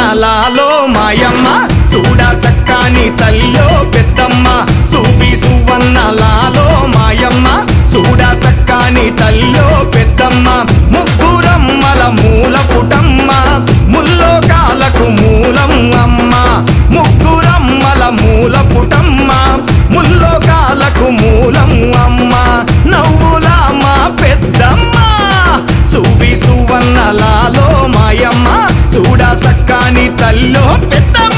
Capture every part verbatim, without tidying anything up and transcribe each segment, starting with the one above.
సువన్నలాలో మాయమ్మ చూడా సక్కాని తల్లో పెద్దమ్మ చూపి సువన్నలాలో మాయమ్మ చూడా సక్కాని తల్లో పెద్దమ్మ ముగ్గురమ్మల మూల పుటమ్మ ముల్లోకాలకు మూలం అమ్మ ముగ్గురమ్మల మూల పుటమ్మ ముల్లోకాలకు మూలం అమ్మ నవ్వుల మా పెద్దమ్మ చూపి సువన్నలాలో మాయమ్మ చూడా సక్కాని తల్లో పెద్దమ్మ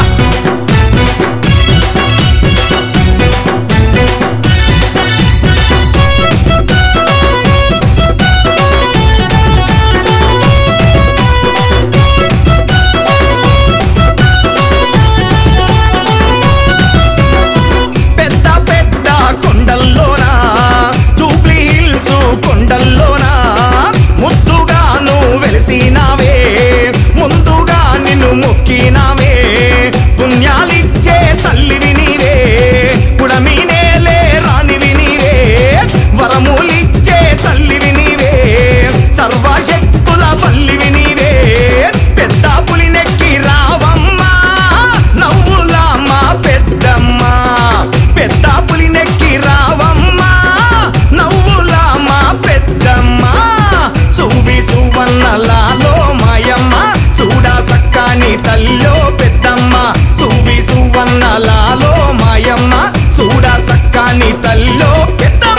పెద్ద పెద్ద కొండల్లోనా జూబ్లీ హిల్స్ కొండల్లోనా ముద్దుగాను వెలిసినావే ముందుగా నిన్ను మొక్కినావే పుణ్యాలిచ్చే తల్లివి నీవే పుడమి నేలే రానివి నీవే వరములిచ్చే తల్లివి నీవే సర్వశక్తుల పల్లివి నీవే పెద్ద పులినెక్కి రావమ్మ నవ్వుల మా పెద్దమ్మ పెద్ద పులినెక్కి రావమ్మ నవ్వుల మా పెద్దమ్మ చూపి సువన్నలాలో మాయమ్మ చూడా సక్కాని తల్లో పెద్దమ్మ చూపి సువన్నలాలో మాయమ్మ చూడా సక్కాని తల్లో పెద్దమ్మ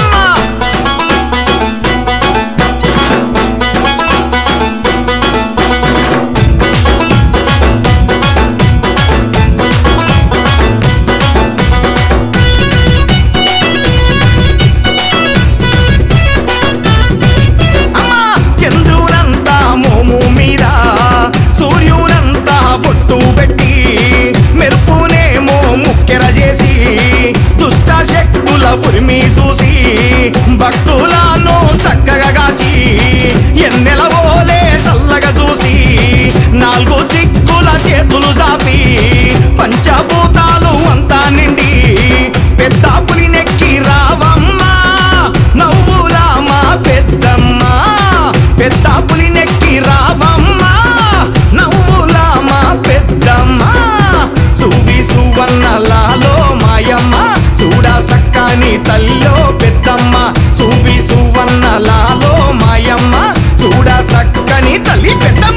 చంద్రునంతా మోము మీద సూర్యునంతా బొట్టు పెట్టి మెరుపునేమో ముక్కెర చేసి దుష్ట శక్తుల ఉరిమి చూసి భక్తులను చక్కగా గాచి ఎన్నెల ఓలే సల్లగా చూసి నాలుగు దిక్కుల చేతులు చాపి పంచభూతాలు అంతా నిండి పెద్ద పులినెక్కి రావమ్మ నవ్వుల మా పెద్దమ్మ పెద్ద పులినెక్కి రావమ్మ నవ్వుల మా పెద్దమ్మ చూపి సువన్నలాలో మాయమ్మ చూడా సక్కాని తల్లో పెద్దమ్మ చూపి సువన్నలాలో మాయమ్మ చూడా సక్కని తల్లి పెద్దమ్మ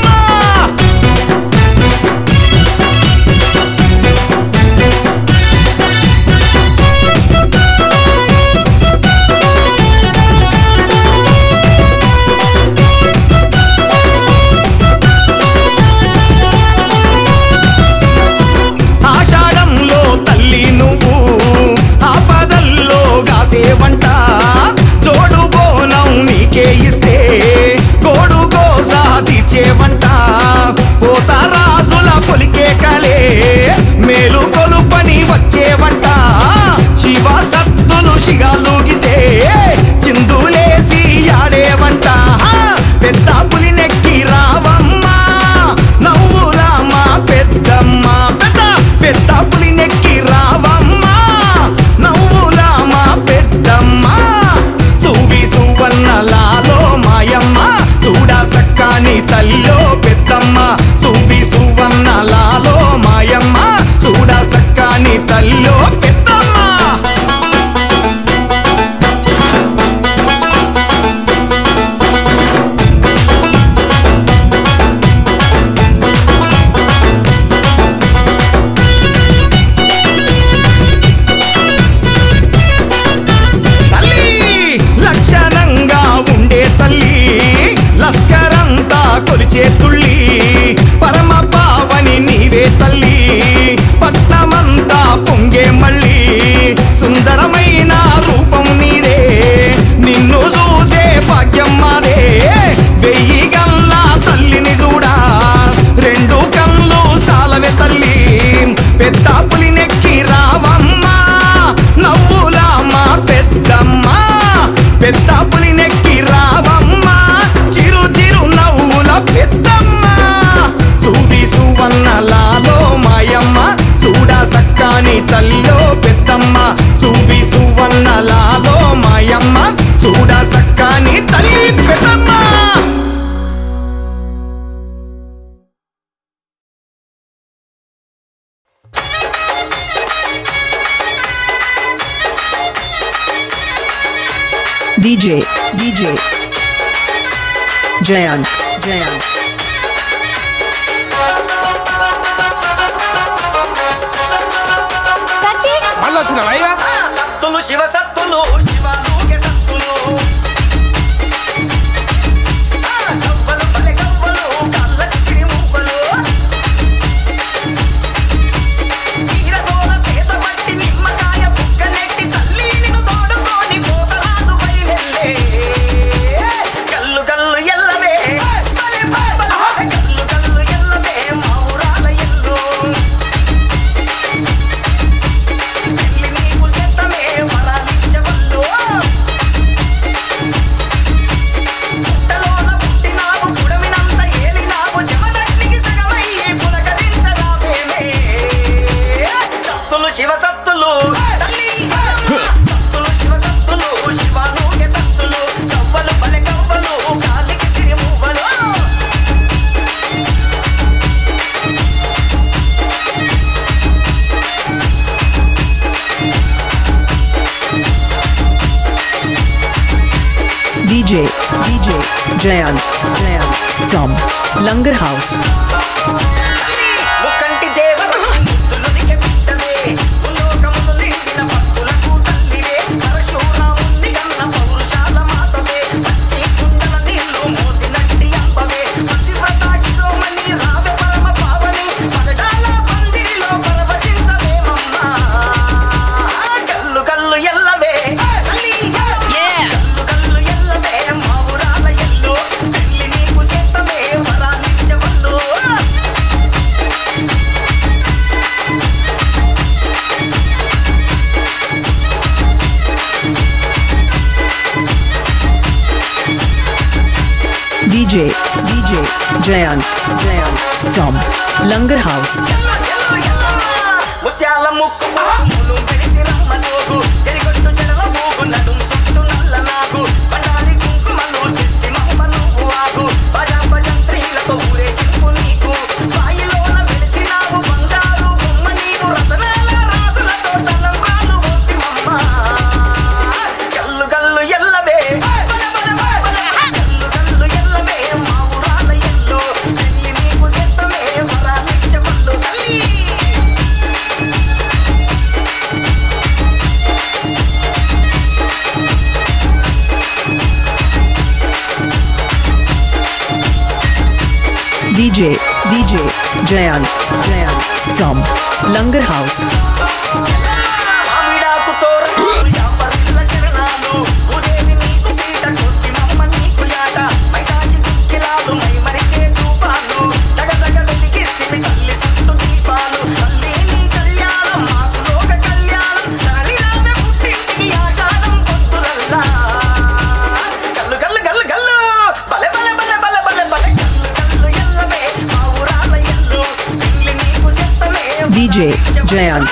ఆషాఢంలో తల్లి నువ్వు ఆపదల్లో గాసేవంట జోడు బోనం నీకే ఇస్తే కోడు గోసా తీర్చేవంట పోత రాజుల పొలికే కలే మేలు కొలుపని వచ్చేవంట శివ సత్తులు శిగాలుగితే చిందులేసి ఆడేవంట పెద్ద పులినెక్కి రావమ్మ నవ్వుల మా పెద్దమ్మ పెద్ద పెద్ద పులినెక్కి రావమ్మ నవ్వుల మా పెద్దమ్మ చూపి సువన్నలాలో మాయమ్మ చూడా సక్కాని తల్లో పెద్దమ్మ చూపి సువన్నలాలో మాయమ్మ చూడా సక్కాని తల్లో పెద్దమ్మ Jayanth, Jayanth. మళ్ళీ వచ్చిన వైగా సత్తులు శివ సత్తులు శివాలుగే సత్తులు గవ్వలు పలె గవ్వలు కళ్ళకి సిరిమువ్వలు ఈరగోల సేత పట్టి నిమ్మకాయ బుక్క నెట్టి తల్లి నిన్ను తోడుకొని పోతరాజు బయలెల్లే కల్లు కల్లు ఎల్లవే కల్లు కల్లు ఎల్లవే మా ఊరాల ఎల్లు శివ సత్తులు సత్తులు శివ సత్తులు శివాలుగే సత్తులు గవ్వలు పలె గవ్వలు కాలికి సిరిమువ్వలు D J, D J, Jayanth, Jayanth, from Langar House. ముక్కంటి దేవతని ముద్దులునికే బిడ్డవే ములోకములు నిండిన భక్తులకు తల్లివే పరశురాముని గన్న పౌరుషాల మాతవే పచ్చి కుండల నీళ్లు మోసినట్టి అంబవే పతివ్రత శిరోమణి రావే పరమ పావని పగడాల పందిరిలో పరవశించవేమమ్మా కల్లు కల్లు ఎల్లవే కల్లు కల్లు ఎల్లవే మా ఊరాల ఎల్లు పెళ్లి నీకు చేతమే వరాలిచ్చవల్లు D J, D J, Jayanth, Jayanth, from Langar House. ముత్యాల ముక్కు ములు పెడితే రమ్మలోగు తెరిగొట్టు జడల మూగు నడుం సుట్టు నల్ల నాగు బండారి కుంకుమలు తెస్తి మమ్మ నువ్వు ఆగు భజా భజంత్రీలతో ఊరేగింపు నీకు బాయిలోన వెలిసినావు బంగారు బొమ్మ నీకు రతనాల రాసులతో తలంబ్రాలు పోస్తి మమ్మ కల్లు కల్లు ఎల్లవే కల్లు కల్లు ఎల్లవే మా ఊరాల ఎల్లు పెళ్లి నీకు చేతమే వరాలిచ్చవల్లు తల్లి D J, D J, Jayanth, Jayanth, from Langar House. మామిడాకు తోరణాలు యాపరిల్ల చరణాలు ఉదేవి నీకు పీట కోస్తి మమ్మ నీకు యాట మైసాచి కుక్కిలాలు మై మరిచే రూపాలు దగదగ వెలిగిస్తివి తల్లి సుట్టు దీపాలు తల్లి నీ కళ్యాణం మాకు లోక కళ్యాణం తరలిరావే పుట్టింటికి ఆషాఢం పొద్దులల్లా కల్లు కల్లు కల్లు కల్లు బలె బలె బలె బలె బలె బలె కల్లు కల్లు ఎల్లవే మా ఊరాల ఎల్లు పెళ్లి నీకు చెత్తమే D J, Jayanth.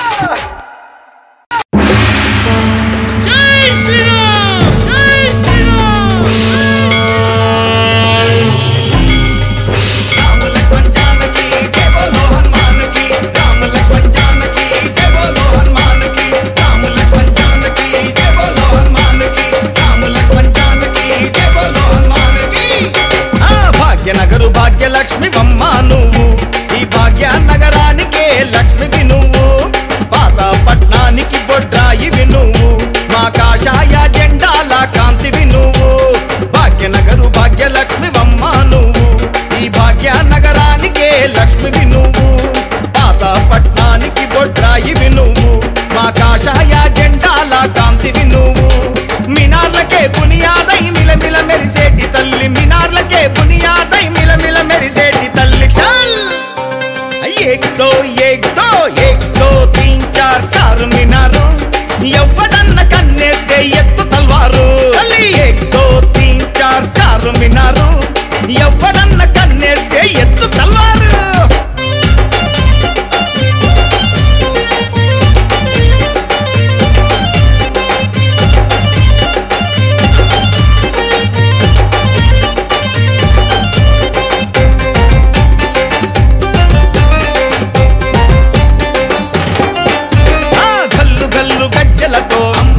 Ram Lakshman Janaki जय बोलो हनुमान की राम लक्ष्मण जानकी जय बोलो हनुमान की राम लक्ष्मण जानकी जय बोलो हनुमान की राम लक्ष्मण जानकी जय बोलो हनुमान की आ भाग्यनगरु भाग्यलक्ष्मी वम्मा నువ్వు ఈ భాగ్య నగరానికే లక్ష్మివి నువ్వు పాతపట్నానికి బొడ్రాయివి నువ్వు మా కాషాయ జెండాల కాంతివి నువ్వు భాగ్యనగరు భాగ్యలక్ష్మి వమ్మా నువ్వు ఈ భాగ్య నగరానికే లక్ష్మివి నువ్వు పాతపట్నానికి బొడ్రాయివి నువ్వు మా కాషాయ జెండాల కాంతివి నువ్వు మినార్లకే బునియాదై మిలమిల మెరిసేటి తల్లి మినార్లకే బునియాదై మిలమిల మెరిసేటి తల్లి చల్ एक दो एक दो एक दो तीन चार चार मीनारों ఎవ్వడన్న కన్నేస్తే ఎత్తు తల్వారు తల్లి एक दो तीन चार चार मीनारों ఎవ్వడన్న కన్నేస్తే ఎత్తు తల్వారు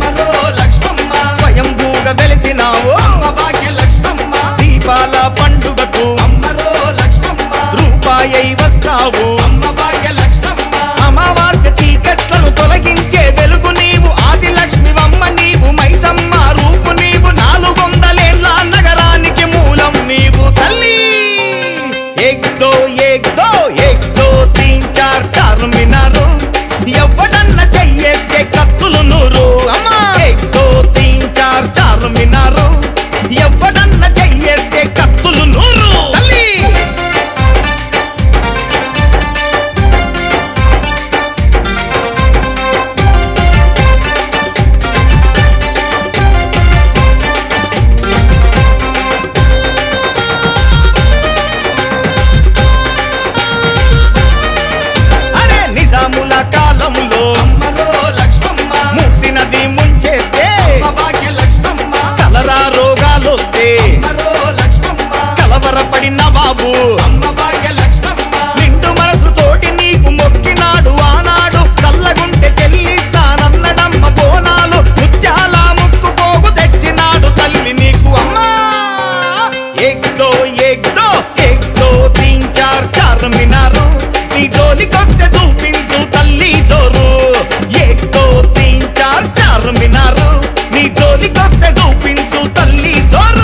పండు అమ్మవాయై వస్తావు అమ్మ భాగ్య లక్ష్మమ్మ అమావాస్య చీకట్లను తొలగించే వెలుగు నీవు ఆది లక్ష్మివమ్మ నీవు మైసమ్మ రూపు నీవు నాలుగొందలేళ్ల నగరానికి మూలం నీవు తల్లి ఏక్ దో ఏక్ దో ఏక్ దో తీన్ చార్ చార్మినారు ఎవ్వడన్న చెయ్యేస్తే కత్తులు నూరు అమ్మా ఏక్ దో తీన్ చార్ చార్మినారు ఎవ్వడన్న చెయ్యేస్తే కత్తులు నూరు తల్లి అరే నిజాముల కాలంలో అమ్మరో లక్ష్మమ్మ మూసి నది ముంచేస్తే భాగ్య లక్ష్మమ్మ కలరా రోగాలొస్తే అమ్మరో లక్ష్మమ్మ కలవరపడిన బాబు అమ్మ భాగ్య లక్ష్మమ్మ నిండు మనసు తోటి నీకు మొక్కినాడు ఆనాడు చల్లగుంటే చెల్లిస్తానన్నడమ్మ బోనాలు ముత్యాల ముక్కు పోగు తెచ్చినాడు తల్లి నీకు అమ్మా ఏక్ దో ఏక్ దో ఏక్ దో తీన్ చార్ చార్మినారు నీ జోలికొస్తే చూపించు తల్లి జోరు ఏక్ దో తీన్ చార్ చార్మినారు నీ జోలికొస్తే చూపించు తల్లి జోరు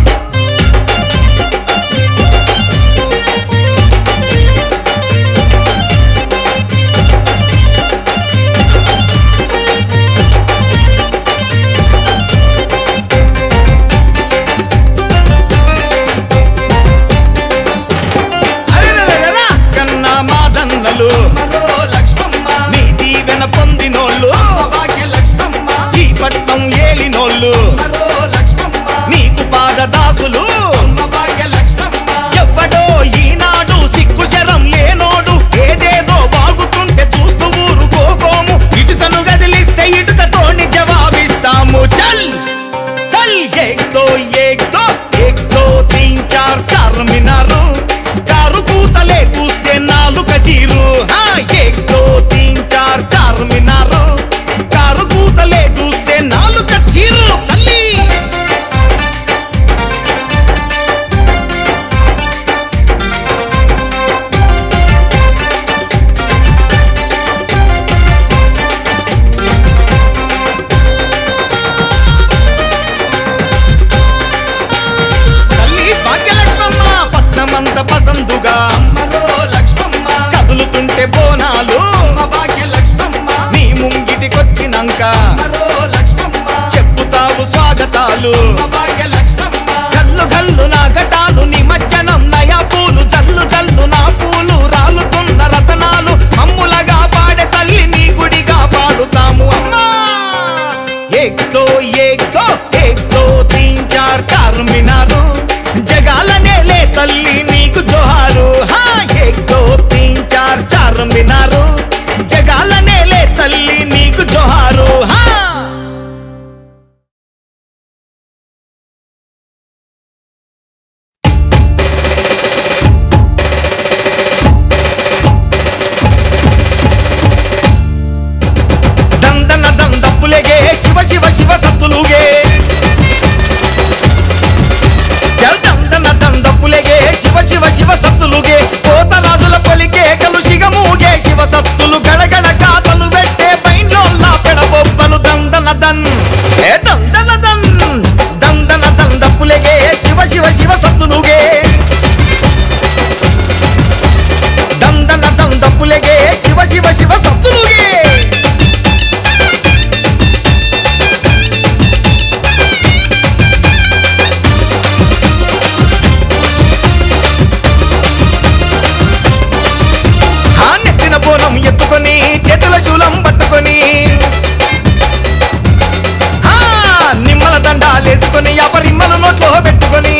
అరెరెరెరెరా, కన్నా మాదన్నలు మరో లక్ష్మమ్మ నీ దీవెన పొందినోళ్ళు భాగ్య లక్ష్మమ్మ ఈ పట్నం ఏలినోళ్ళు మరో లక్ష్మమ్మ నీకు పాదదాసులు భాగ్య లక్ష్మమ్మ ఎవ్వడో ఈనాడు సిగ్గు శరం లేనోడు ఏదేదో వాగుతుంటే చూస్తూ ఊరుకోబోము ఇటుకను గదిలిస్తే ఇటుకతోని జవాబిస్తాము చల్ చల్ ఏక్ దో ఏక్ దో ఏక్ దో తీన్ చార్ చార్మినారు కారు కూతలే కూస్తే నాలుక చీరు హా ఏక్ దో తీన్ చార్ చార్మినారు కారు కూతలే కూస్తే నాలుక చీరు తల్లి తల్లి భాగ్యలక్ష్మమ్మ పట్నమంత పసందుగా అమ్మరో లక్ష్మమ్మ కదులుతుంటే బోనాలు భాగ్య లక్ష్మమ్మ నీ ముంగిటికొచ్చినాక అమ్మరో లక్ష్మమ్మ చెప్పుతావు స్వాగతాలు భాగ్య లక్ష్మమ్మ గల్లు గల్లు నా ఘటాలు నిమజ్జనం నయా పూలు జల్లు జల్లు నా పూలు రాలుతున్న రతనాలు అమ్ములగా పాడే తల్లి నీ గుడిగా పాడుతాము అమ్మా ఏక్ దో ఏక్ దో ఏక్ దో తీన్ చార్ చార్మినారు జగాలనే లే తల్లి నీకు జోహారు హా ఏక్ దో తీన్ చార్ చార్మినారు జగాలనే లే తల్లి నీకు జోహారు హా దందన దందప్పులగే శివ శివ శివ సత్తులుగే చల్ దందన దందప్పులగే శివ శివ శివ సత్తులుగే పోతరాజుల పొలికే కలుషిగ మూగే శివ సత్తులు గడగడ కాతలు పెట్టే పైన్లోల్లా పెడబొబ్బలు దందన దన్ ఏ దందన దన్ దందన దందప్పులగే శివ శివ శివ సత్తులుగే దందన దందప్పులగే శివ శివ శివ సత్తులుగే ఆ నెత్తిన బోనం ఎత్తుకొని చేతుల శూలం పట్టుకొని ఆ నిమ్మల దండాలేసుకొని యాపరిమ్మలు నోట్లో పెట్టుకొని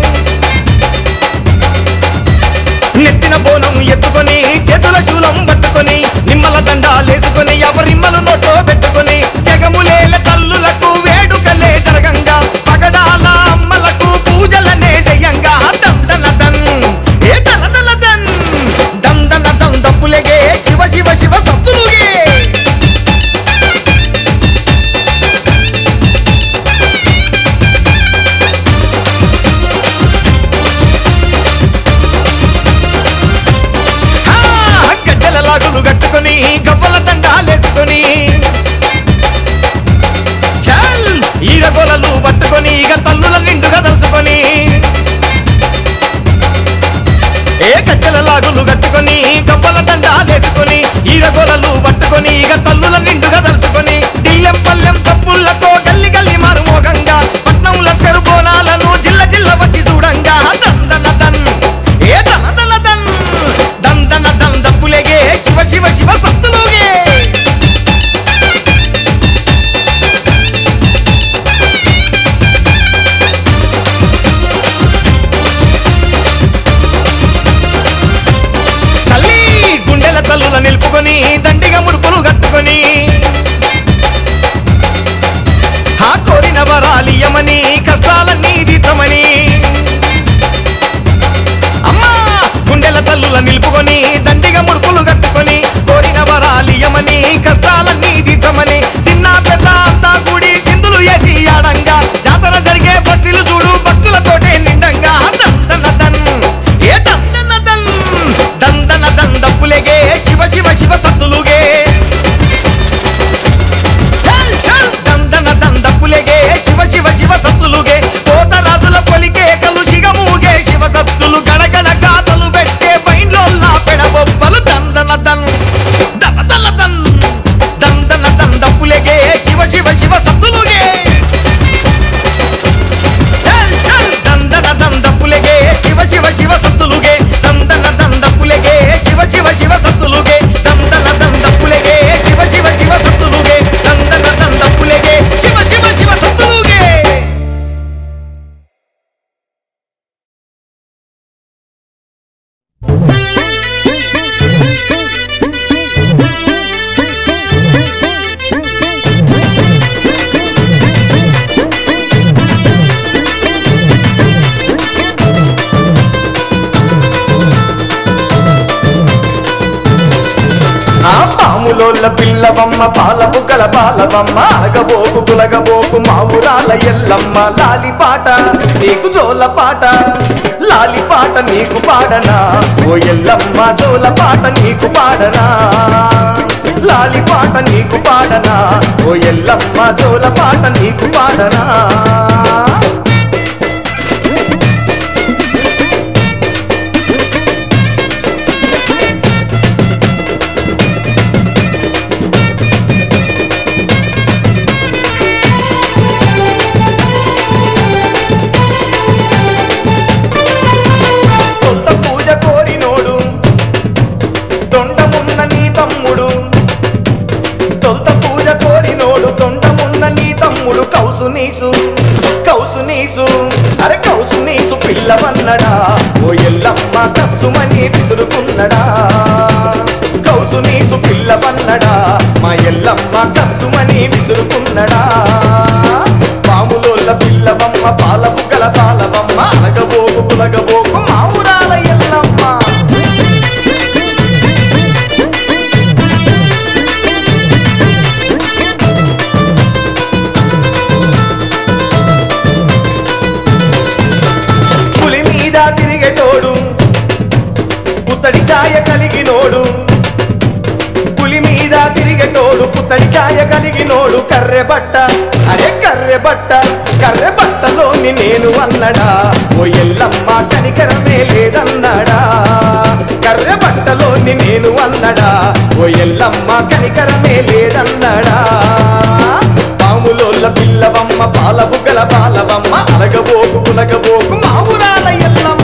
నెత్తిన బోనం ఎత్తుకొని చేతుల శూలం పట్టుకొని నిమ్మల దండాలేసుకొని యాపరిమ్మలు నోట్లో పెట్టుకొని జగములేల తల్లులకు వేడుకలే జరగంగా పగడాల అమ్మలకు పూజలనే జయంగా దందన దన్ ఏ దల దల దన్ దందన దందప్పులగే శివ శివ శివ సత్తులుగే ఏ కట్టెల లాగులు కట్టుకొని కప్పల దండాలేసుకొని ఈరగోలలు పట్టుకొని ఇక తల్లుల నిండుగా దలుచుకొని దిల్లెం పల్లెం తప్పులతో గల్లి గల్లి మారుమోగంగా పట్నం లస్కరు బోనాలను జిల్ల జిల్ల వచ్చి చూడంగా దందన దన్ ఏ దనదల దన్ దందన దన్ దప్పులేగే శివ శివ శివ సత్తులుగే తల్లుల నిలుపుకొని దండిగా ముడుపులు కట్టుకొని ఆ కోరిన వరాలియమని కష్టాలన్నీ తీర్చమని అమ్మా గుండెల తల్లుల నిలుపుకొని దండిగా ముడుపులు కట్టుకొని కోరిన వరాలియమని కష్టాలన్నీ తీర్చమని చిన్న పెద్ద అంతా కూడి సింధులు వేసి ఆడంగా జాతర జరిగే బస్తీలు చూడు భక్తులతోటే నిండంగా దందన దన్ ఏ దందన దన్ దందన దన్ దప్పులేగే శివ శివ శివ సత్తులుగే చల్ చల్ దందన దన్ దప్పులేగే శివ శివ శివ సత్తులుగే కోతరాజుల పొలికే కలుషిగా మూగే శివ సత్తులు గడగడ గాతలు పెట్టే బైండ్లోల్లా పెడబొబ్బలు దందన దన్ దనదల దన్ దందన దన్ దప్పులేగే శివ శివ శివ సత్తులుగే చల్ చల్ దందన దన్ దప్పులేగే శివ శివ శివ సత్తులుగే దందన దన్ దప్పులేగే శివ శివ శివ సత్తులుగే దందన దన్ దప్పులేగే శివ శివ శివ సత్తులుగే దందన దన్ దప్పులేగే శివ శివ శివ సత్తులుగే పాములోళ్ళ పిల్లవమ్మ పాలపు కల పాలవమ్మ అలగబోకు గులగబోకు మావురాల ఎల్లమ్మ లాలిపాట నీకు జోల పాట లాలిపాట నీకు పాడనా ఓ ఎల్లమ్మ జోల పాట నీకు పాడనా లాలిపాట నీకు పాడనా ఓ ఎల్లమ్మ జోల పాట నీకు పాడనా కౌసు నీసు కౌసు నీసు అరే కౌసు నీసు పిల్లవన్నడా ఓ ఎల్లమ్మ కస్సుమని విసురుకున్నడా కౌసు నీసు పిల్లవన్నడా మా ఎల్లమ్మ కస్సుమని విసురుకున్నడా పాములోళ్ళ పిల్లవమ్మ పాలపు కల పాలవమ్మ అలగబోకు కులగబోకు మావురాల ఎల్లమ్మ తిరిగేటోడు పుత్తడి ఛాయ కలిగినోడు పులి మీద తిరిగేటోడు పుత్తడి ఛాయ కలిగినోడు కర్రె బట్ట అరే కర్రె బట్ట కర్రె బట్టలోని నేను అన్నడా ఓ ఎల్లమ్మ కనికరమే లేదన్నాడా కర్రె బట్టలోని నేను అన్నడా ఓ ఎల్లమ్మ కనికరమే లేదన్నాడా పాములోళ్ళ పిల్లవమ్మ పాలపు గల పాలవమ్మ అలగబోకు కులగబోకు మావురాల ఎల్లమ్మ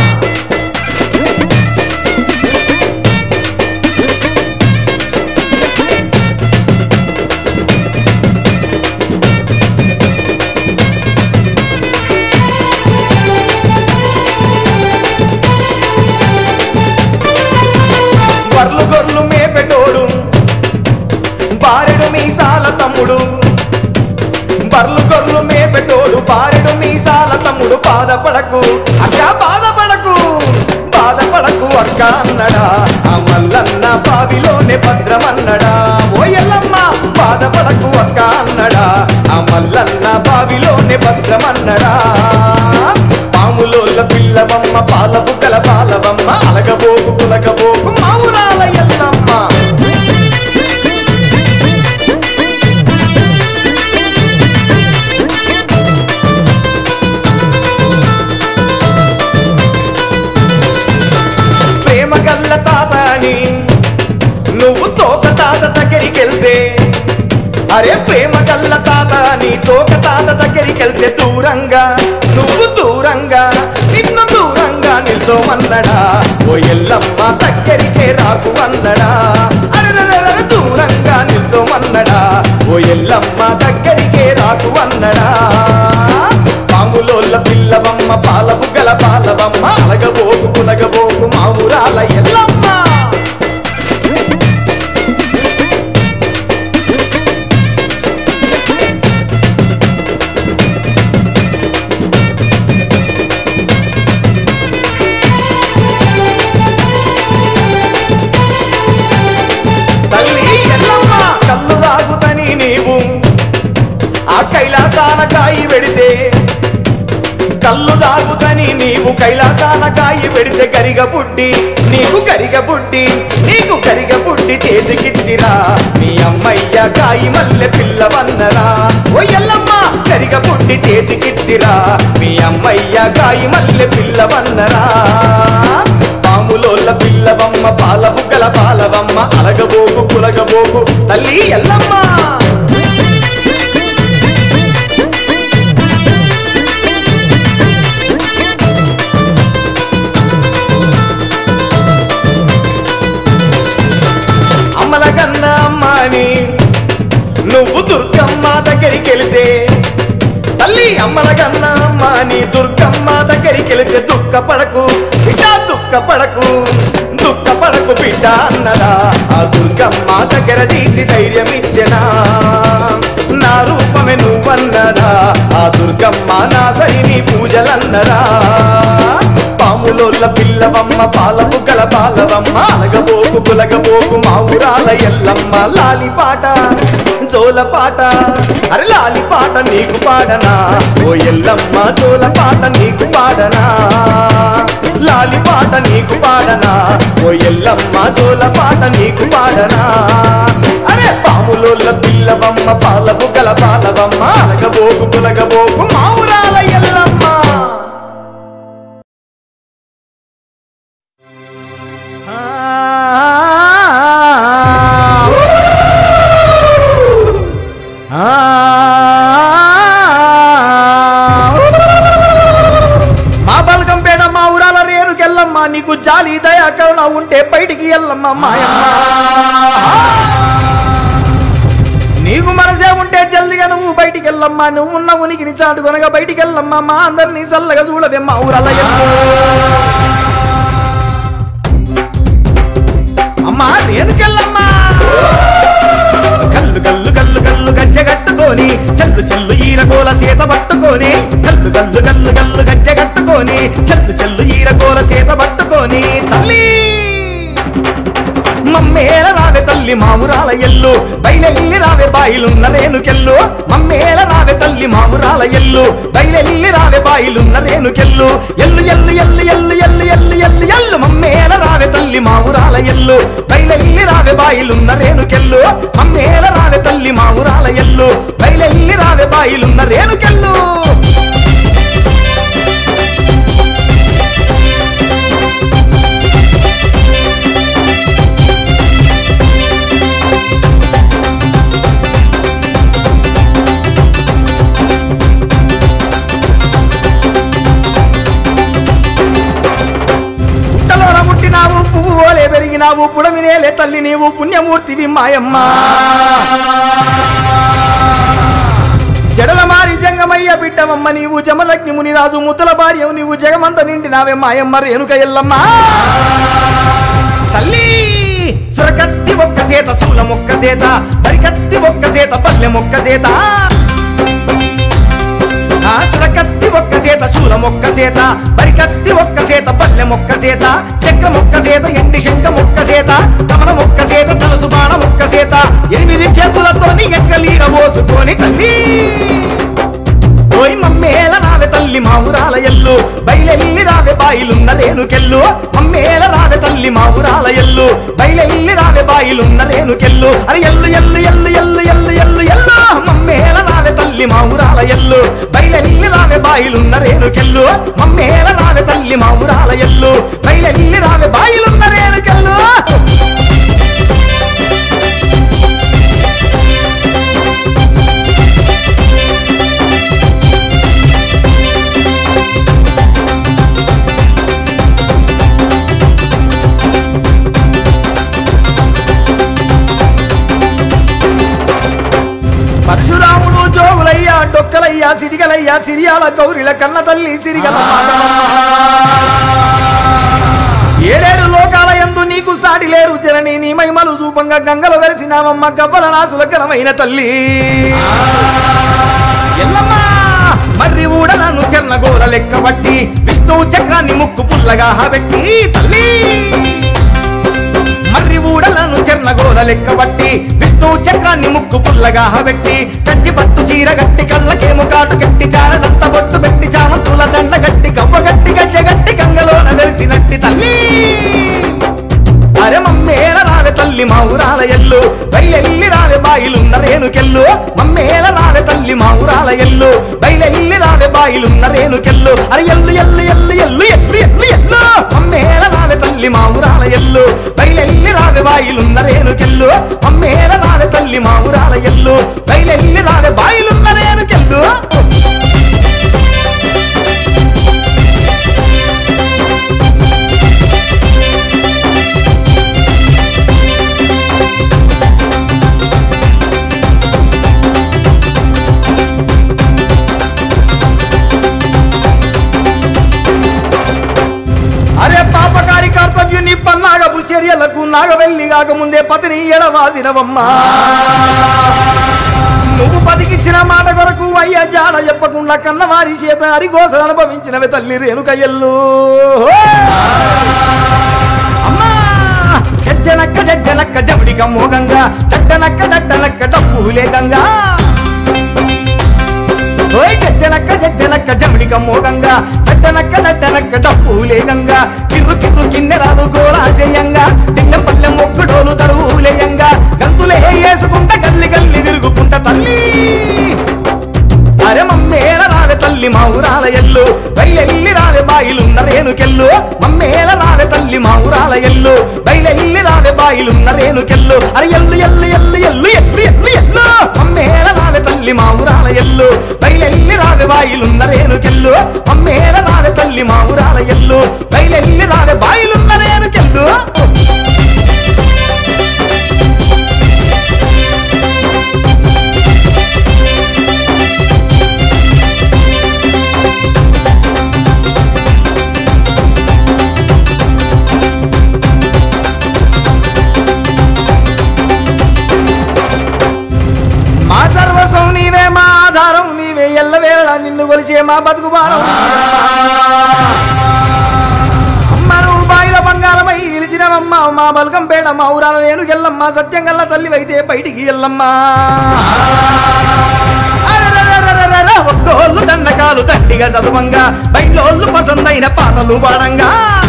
బర్లు గొర్లు మేపెటోడు బారెడు మీసాల తమ్ముడు బర్లు గొర్లు మేపెటోడు బారెడు మీసాల తమ్ముడు బాధపడకు అక్క బాధపడకు బాధపడకు అక్క అన్నడా ఆ మల్లన్న బావిలోనే భద్రమన్నడా ఓ ఎల్లమ్మ బాధపడకు అక్క అన్నడా ఆ మల్లన్న బావిలోనే భద్రమన్నడా పాములోళ్ళ పిల్లవమ్మ పాలపు కల పాలవమ్మ అలగబోకు కులగబోకు మావురాల ఎల్లమ్మ అరే ప్రేమ గల్ల తాత నీ తోక తాత దగ్గరికెళ్తే దూరంగా నువ్వు దూరంగా నిన్ను దూరంగా నిల్చోమన్నడా ఓ ఎల్లమ్మ దగ్గరికే రాకు అన్నడా అరే దూరంగా నిల్చోమన్నడా ఓ ఎల్లమ్మ దగ్గరికే రాకు అన్నడా పాములోళ్ళ పిల్లవమ్మ పాలపు గల పాలవమ్మ అలగబోకు కులగబోకు మావురాల ఎల్లమ్మ కళ్ళు తాగుతని నీవు ఆ కైలాసాల కాయి పెడితే కళ్ళు తాగుతని నీవు కైలాసాల కాయి పెడితే కరిగ బుడ్డి నీకు కరిగ బుడ్డి నీకు కరిగ బుడ్డి చేతికిచ్చిరా మీ అమ్మయ్య కాయి మల్లె పిల్లవన్నరా ఓ ఎల్లమ్మ కరిగ బుడ్డి చేతికిచ్చిరా మీ అమ్మయ్య కాయి మల్లె పిల్లవన్నరా పాములోళ్ళ పిల్లవమ్మ పాలపు గల పాలవమ్మ అలగబోకు కులగబోకు తల్లి ఎల్లమ్మ అమ్మల కన్న అమ్మని నువ్వు దుర్గమ్మ దగ్గరికి వెళితే తల్లి అమ్మల కన్న అమ్మని దుర్గమ్మ దగ్గరికి వెళితే దుఃఖ పడకు బిడ్డ దుఃఖ పడకు దుఃఖ పడకు బిడ్డ అన్నదా ఆ దుర్గమ్మ దగ్గర తీసి ధైర్యం ఇచ్చెనా నా రూపమే నువ్వన్నదా ఆ దుర్గమ్మ నా సైని పూజలన్నదా పాములోళ్ళ పిల్లవమ్మ పాలపు గల పాలవమ్మ అలగబోకు కులగబోకు మావురాల ఎల్లమ్మ లాలిపాట జోలపాట అరే లాలిపాట నీకు పాడనా ఓ ఎల్లమ్మ జోలపాట నీకు పాడనా లాలిపాట నీకు పాడనా ఓ ఎల్లమ్మ జోలపాట నీకు పాడనా అరే పాములోళ్ళ పిల్లవమ్మ పాలపు గల పాలవమ్మ అలగబోకు కులగబోకు మావురాల ఎల్లమ్మ మా బల్కంపేట మా ఊరాల రేరుకెళ్ళమ్మ నీకు జాలి దయా కరుణ ఉంటే బయటికి వెళ్ళమ్మ మాయమ్మ నీకు మనసే ఉంటే జల్దిగా నువ్వు బయటికి వెళ్ళమ్మా నువ్వు ఉన్న ఉనికిని చాటుకొనగా బయటికి వెళ్ళమ్మా మా అందరినీ చల్లగా చూడవే మా ఊరాల అమ్మా రేరుకెళ్ళమ్మా కల్లు కల్లు కల్లు కల్లు గజ్జె కట్టుకొని చెల్లు చెల్లు ఈరగోల సీత పట్టుకొని కల్లు కల్లు కల్లు కల్లు గజ్జె కట్టుకొని చెల్లు చెల్లు ఈరగోల సీత పట్టుకొని తల్లి మమ్మేల రావే తల్లి మామురాల ఎల్లు బయలెల్లి రావే బాయిలున్న రేణుకెల్లు మమ్మేల రావే తల్లి మామురాల ఎల్లు బయలెల్లి రావే బాయిలున్న రేణుకెల్లు ఎల్లు ఎల్లు ఎల్లు ఎల్లు ఎల్లు ఎల్లు ఎల్లు ఎల్లు మమ్మేల రావే తల్లి మామురాల ఎల్లు బయలెల్లి రావే బాయిలున్న రేణుకెల్లు మమ్మేల రావే తల్లి మామురాల ఎల్లు బయలెల్లి రావే బాయిలున్న రేణుకెల్లు పువ్వు ఓలే పెరిగినావు పుడమినేలే తల్లి నీవు పుణ్యమూర్తివి మాయమ్మ జడల మారి జంగమయ్య బిడ్డవమ్మ నీవు జమలగ్ని మునిరాజు ముద్దుల భార్యవు నీవు జగమంత నిండినావే మాయమ్మ రేణుక ఎల్లమ్మ తల్లి సురకత్తి ఒక్క సేత శూల మొక్క సేత బరికత్తి ఒక్క సేత పల్లె మొక్క సేత సురకత్తి ఒక్క సేత శూల మొక్క సేత బరికత్తి ఒక్క సేత పల్లె మొక్క సేత చక్ర మొక్క సేత ఎండి శంఖ మొక్క సేత కమల మొక్క సేత తలసు బాణ మొక్క సేత ఎనిమిది చేతులతో ఎక్కలీర పోసుకొని తల్లి ఓయ్ మమ్మేల రావే తల్లి మావురాల ఎల్లు బయలెల్లి రావే బాయిలున్న రేణుకెల్లు మమ్మేల రావే తల్లి మావురాల ఎల్లు బయలెల్లి రావే బాయిలున్న రేణుకెల్లు అరే ఎల్లు ఎల్లు ఎల్లు ఎల్లు ఎల్లు ఎల్లు ఎల్లు మమ్మేల రావే తల్లి మావురాల ఎల్లు బయలెల్లి రావే బాయిలున్న రేణుకెల్లు మమ్మేల రావే తల్లి మావురాల ఎల్లు బయలెల్లి రావే బాయిలున్న రేణుకెల్లు సిరిగలయ్యా సిరిగలయ్యా సిరియాల గౌరిల కన్న తల్లి సిరిగల ఏడేడు లోకాల యందు నీకు సాటి లేరు జనని నీ మహిమలు చూపంగా గంగలో వెలిసినావమ్మ గవ్వల నాసుల ఘనమైన తల్లి ఎల్లమ్మ మర్రి ఊడలను చెన్నగోర లెక్క బట్టి విష్ణు చక్రాన్ని ముక్కు పుల్లగా పెట్టి తల్లి మర్రి ఊడలను చెన్నగోర లెక్క బట్టి విష్ణు చక్రాన్ని ముక్కు పుల్లగా పెట్టి కంచి పట్టు చీర గట్టి కళ్ళకేము కాటు గట్టి చారదంత బొట్టు పెట్టి చామంతుల దండ గట్టి గవ్వ గట్టి గజ్జ గట్టి గంగలోన వెలిసినట్టి తల్లి అరే మమ్మేల రావే తల్లి మా ఊరాల ఎల్లు బయలెల్లి రావే బాయిలున్న రేణుకెల్లు మమ్మేల రావే తల్లి మా ఊరాల ఎల్లు బయలెల్లి రావే బాయిలున్న రేణుకెల్లు అరే ఎల్లు ఎల్లు ఎల్లు ఎల్లు ఎల్లు ఎల్లు ఎల్లు మమ్మేల రావే తల్లి మా ఊరాల ఎల్లు బయలెల్లి రావే బాయిలున్న రేణుకెల్లు మమ్మేల రావే తల్లి మా ఊరాల ఎల్లు బయలెల్లి రావే బాయిలున్న రేణుకెల్లు పన్నాగపు చర్యలకు నాగవెల్లి కాకముందే పతిని ఎడవాసినవమ్మా నువ్వు బతికిచ్చిన మాట కొరకు అయ్యా జాడ చెప్పకుండా కన్నవారి చేత హరిఘోష అనుభవించినవి తల్లి రేణుకయ్యల్లు అమ్మా జజ్జనక్క జజ్జనక్క జబడిక మోగంగా డడ్డనక్క డడ్డనక్క డప్పులే గంగా ఓయ్ జజ్జనక్క జజ్జనక్క జబడిక మోగంగా డడ్డనక్క డడ్డనక్క డప్పులే గంగా కిర్రు కిర్రు కిన్నెరాలు గోళా చేయంగా దిల్లెం పల్లెం మొక్కుడోలు తరువులేయంగా గంతులే వేసుకుంటా గల్లి గల్లి తిరుగుకుంటా తల్లి అరే మమ్మేల రావే తల్లి మా ఊరాల ఎల్లు బయలెల్లి రావే బాయిలున్న రేణుకెల్లు మమ్మేల రావే తల్లి మా ఊరాల ఎల్లు బయలెల్లి రావే బాయిలున్న రేణుకెల్లు అరే ఎల్లు ఎల్లు ఎల్లు ఎల్లు ఎల్లు ఎల్లు ఎల్లు మమ్మేల రావే తల్లి మా ఊరాల ఎల్లు బయలెల్లి రావే బాయిలున్న రేణుకెల్లు మమ్మేల రావే తల్లి మా ఊరాల ఎల్లు బయలెల్లి రావే బాయిలున్న రేణుకెల్లు నిన్ను కొలిచే మా బతుకు బారం అమ్మను బాయిల బంగారమై నిలిచినవమ్మ మా బల్కంపేట మా ఊరాల నేను ఎల్లమ్మ సత్యం గల్ల తల్లివైతే బయటికి ఎల్లమ్మ ఒక్కోళ్ళు దండకాలు గట్టిగా చదువంగా బయటోళ్ళు పసందైన పాటలు పాడంగా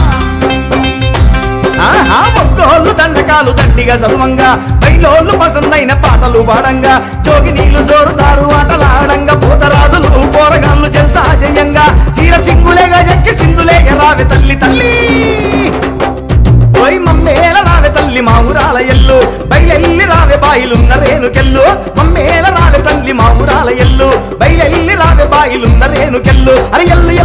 ఒక్కోళ్ళు దండకాలు గట్టిగా చదువంగా బయటోళ్ళు పసందైన పాటలు పాడంగా జోగి నీళ్లు జోరుతారు ఆటలాడంగా పోతరాజులు పోరగాళ్ళు జల్సా జయంగా చీర సింగులేగా జక్కి సింధులేగా రావే తల్లి తల్లి ఓయ్ మమ్మేల రావే తల్లి మా ఊరాల ఎల్లు బయలెల్లి రావే బాయిలున్న రేణుకెల్లు మమ్మేల రావే తల్లి మా ఊరాల ఎల్లు బయలెల్లి రావే బాయిలున్న రేణుకెల్లు అరే ఎల్లు